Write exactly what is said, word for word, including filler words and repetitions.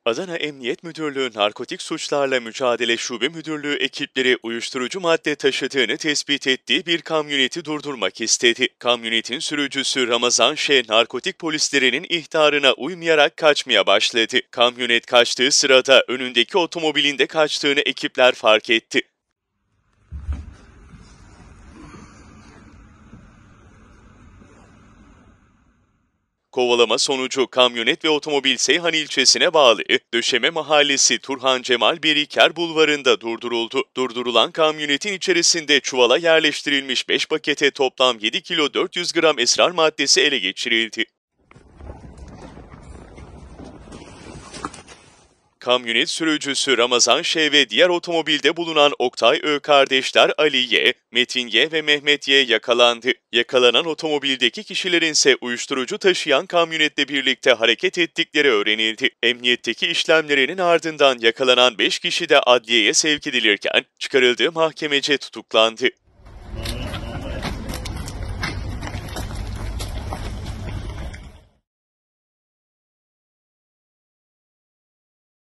Adana Emniyet Müdürlüğü Narkotik Suçlarla Mücadele Şube Müdürlüğü ekipleri uyuşturucu madde taşıdığını tespit ettiği bir kamyoneti durdurmak istedi. Kamyonetin sürücüsü Ramazan Ş. narkotik polislerinin ihtarına uymayarak kaçmaya başladı. Kamyonet kaçtığı sırada önündeki otomobilin de kaçtığını ekipler fark etti. Kovalama sonucu kamyonet ve otomobil Seyhan ilçesine bağlı Döşeme Mahallesi Turhan Cemal Beriker Bulvarı'nda durduruldu. Durdurulan kamyonetin içerisinde çuvala yerleştirilmiş beş pakete toplam yedi kilo dört yüz gram esrar maddesi ele geçirildi. Kamyonet sürücüsü Ramazan Ş. ve diğer otomobilde bulunan Oktay Ö. kardeşler Ali Y., Metin Y. ve Mehmet Y. yakalandı. Yakalanan otomobildeki kişilerin ise uyuşturucu taşıyan kamyonetle birlikte hareket ettikleri öğrenildi. Emniyetteki işlemlerinin ardından yakalanan beş kişi de adliyeye sevk edilirken çıkarıldığı mahkemece tutuklandı.